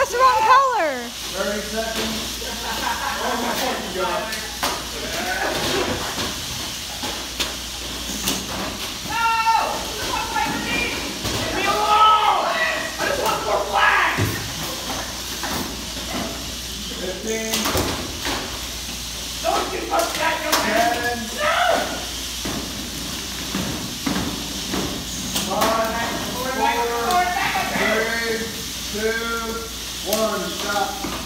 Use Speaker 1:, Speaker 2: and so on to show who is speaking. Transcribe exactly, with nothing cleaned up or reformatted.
Speaker 1: that's the wrong color.
Speaker 2: thirty seconds. Oh my fucking god. fifteen.
Speaker 3: Don't you touch that, young man!
Speaker 2: ten.
Speaker 3: No!
Speaker 2: five. four. three. two. one. Stop.